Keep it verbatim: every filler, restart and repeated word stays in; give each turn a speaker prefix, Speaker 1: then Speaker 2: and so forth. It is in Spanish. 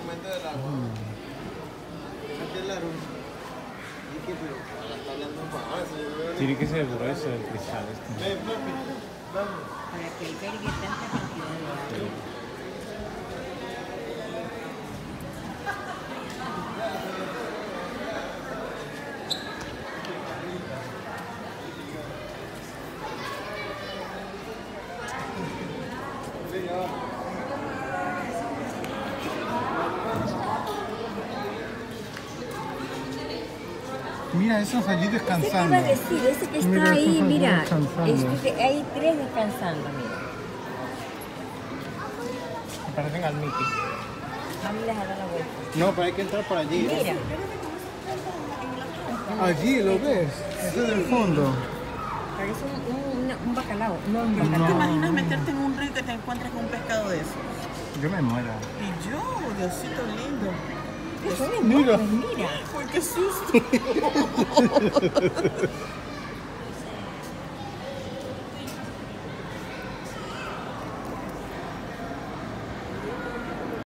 Speaker 1: momento del agua.
Speaker 2: Tiene que ser grueso el cristal este.
Speaker 3: Para que albergue tanta cantidad de agua.
Speaker 4: Mira, esos allí
Speaker 3: Ese que
Speaker 4: descansando.
Speaker 3: iba a decir, ese que está
Speaker 4: Mira,
Speaker 3: ahí,
Speaker 4: esos allí
Speaker 3: mira.
Speaker 4: descansando.
Speaker 3: Este que- hay tres descansando, mira.
Speaker 4: Me parecen al Mickey.
Speaker 3: Vamos a dar la vuelta.
Speaker 4: No, pero hay que entrar por allí.
Speaker 3: Mira,
Speaker 4: Allí, ¿lo ves? Ese es el fondo.
Speaker 3: parece un, un, un bacalao. No, un
Speaker 5: ¿Tú te
Speaker 3: bacalao.
Speaker 5: imaginas meterte en un río y que te encuentres con un pescado de eso?
Speaker 4: Yo me muero.
Speaker 5: Y yo, Diosito lindo.
Speaker 3: Son
Speaker 4: Mira.
Speaker 3: enormes, mira.
Speaker 5: ¡Uy, qué susto!